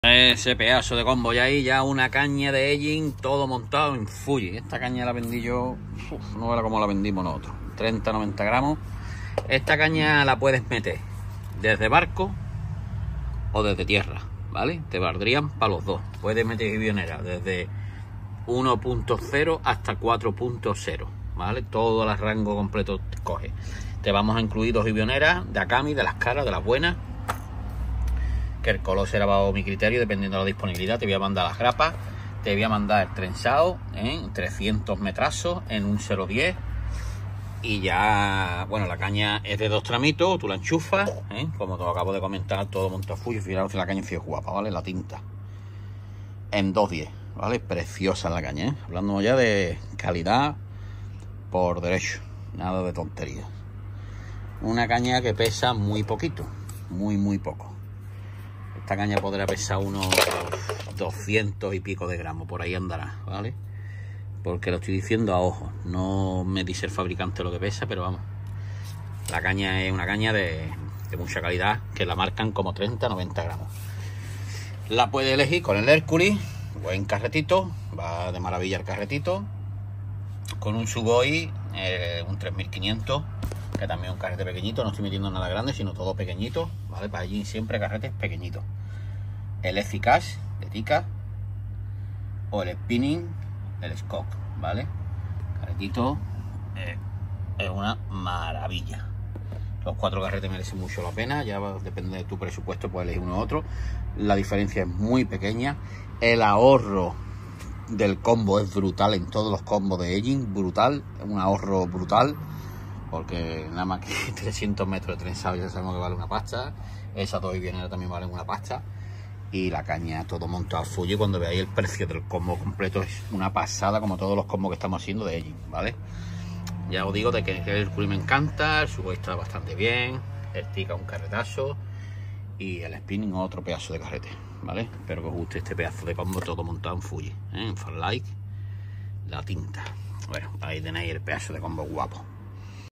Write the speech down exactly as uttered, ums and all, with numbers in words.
Ese pedazo de combo ya ahí, ya una caña de edging, todo montado en Fuji. Esta caña la vendí yo, uf, no era como la vendimos nosotros, treinta noventa gramos. Esta caña la puedes meter desde barco o desde tierra, ¿vale? Te valdrían para los dos. Puedes meter guionera desde uno punto cero hasta cuatro punto cero, ¿vale? Todo el rango completo te coge. Te vamos a incluir dos guioneras de Akami, de las caras, de las buenas, que el color será bajo mi criterio dependiendo de la disponibilidad. Te voy a mandar las grapas, te voy a mandar el trenzado en trescientos metrazos en un cero diez. Y ya, bueno, la caña es de dos tramitos, tú la enchufas, ¿eh? Como te lo acabo de comentar, todo montado Fuji. Fijaros si la caña es guapa, ¿vale? La tinta en dos diez, ¿vale? Preciosa la caña, ¿eh? Hablando ya de calidad por derecho, nada de tonterías. Una caña que pesa muy poquito, muy muy poco. Esta caña podrá pesar unos doscientos y pico de gramos, por ahí andará, ¿vale? Porque lo estoy diciendo a ojo, no me dice el fabricante lo que pesa, pero vamos, la caña es una caña de, de mucha calidad, que la marcan como treinta noventa gramos. La puede elegir con el Hércules, buen carretito, va de maravilla el carretito, con un Sugoi, eh, un tres mil quinientos, que también es un carrete pequeñito, no estoy metiendo nada grande, sino todo pequeñito, ¿vale? Para allí siempre carretes pequeñitos. El Eficaz de Tika, o el Spinning, el Scock, ¿vale? Carretito, eh, es una maravilla. Los cuatro carretes merecen mucho la pena, ya va, depende de tu presupuesto, puedes elegir uno u otro. La diferencia es muy pequeña, el ahorro del combo es brutal en todos los combos de edging, brutal, un ahorro brutal, porque nada más que trescientos metros de trenzado ya sabemos que vale una pasta, esas dos guioneras también valen una pasta, y la caña todo montado Fuji. Cuando veáis el precio del combo completo es una pasada, como todos los combos que estamos haciendo de edging, ¿vale? Ya os digo de que el Hércules me encanta, el Sugoi está bastante bien, el Tika un carretazo y el Spinning otro pedazo de carrete, ¿vale? Espero que os guste este pedazo de combo todo montado en Fuji, ¿eh? En Fanlike, la tinta. Bueno, ahí tenéis el pedazo de combo guapo.